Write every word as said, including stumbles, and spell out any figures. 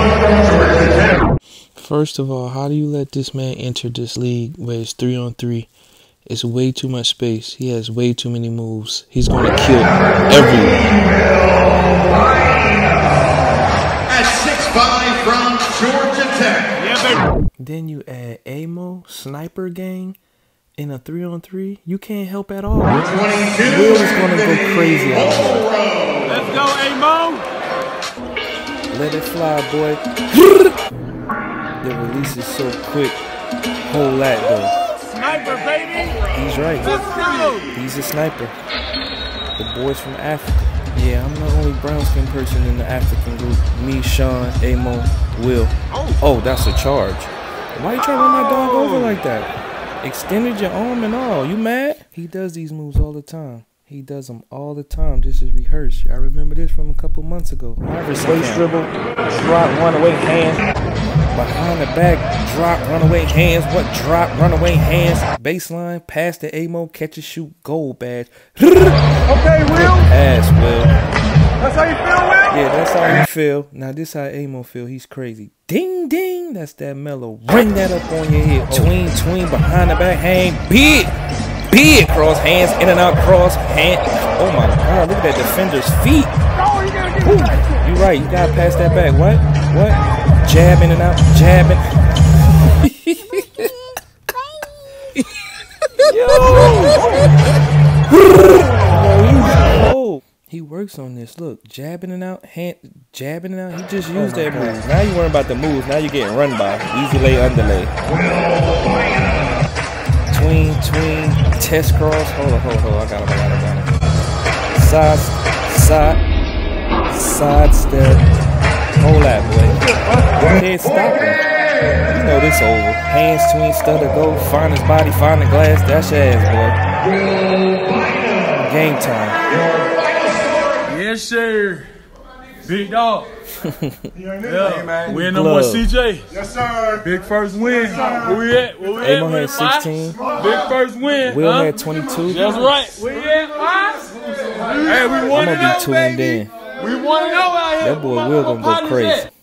First of all, how do you let this man enter this league where it's three on three? It's way too much space. He has way too many moves. He's going to kill everyone. At six five from Georgia Tech. Yeah, then you add Amo, Sniper Gang, in a three on three. You can't help at all. Will is going to go crazy out here. Let's go, Amo. Let it fly, boy. The release is so quick. Hold that, though. Sniper, baby. He's right. Let's go. He's a sniper. The boys from Africa. Yeah, I'm the only brown skin person in the African group. Me, Sean, Amo, Will. Oh, that's a charge. Why you trying to run my dog over like that? Extended your arm and all. You mad? He does these moves all the time. He does them all the time. This is rehearsed. I remember this from a couple months ago. Waist dribble, drop, runaway hand. Behind the back, drop, runaway hands. What drop, runaway hands? Baseline, pass to Amo, catch and shoot, gold badge. Okay, Will. Pass, Will. That's how you feel, Will? Yeah, that's how you feel. Now this how Amo feel. He's crazy. Ding, ding. That's that mellow. Ring that up on your head. Tween, tween, behind the back, hang, big. Big cross, hands in and out, cross, hand. Oh my God, look at that defender's feet. Ooh, you right, you gotta pass that back. What? What? Jab in and out, jabbing. Yo! Yo, he works on this. Look, jabbing and out, hand, jabbing and out. He just used oh that move. Now you worrying about the moves. Now you're getting run by. Easy lay, underlay. Tween, tween, test cross. Hold on, hold on, hold on. I got him, I got him, I got him. Side, side, side step. Hold that, boy. Can't stop him. You know this over. Hands, tween, stutter, go. Find his body, find the glass. That's your ass, boy. Game time. Yes, sir. Big dog. Yeah, win number one, C J. Yes, sir. Big first win. Yes, sir. Where we at? Where we Amo at? had sixteen. Big first win. Will huh? had twenty-two. That's right. Where we at? Five? Hey, we I'm won gonna it be out, tuned baby. in. We won it out out here. That boy Will gonna go crazy.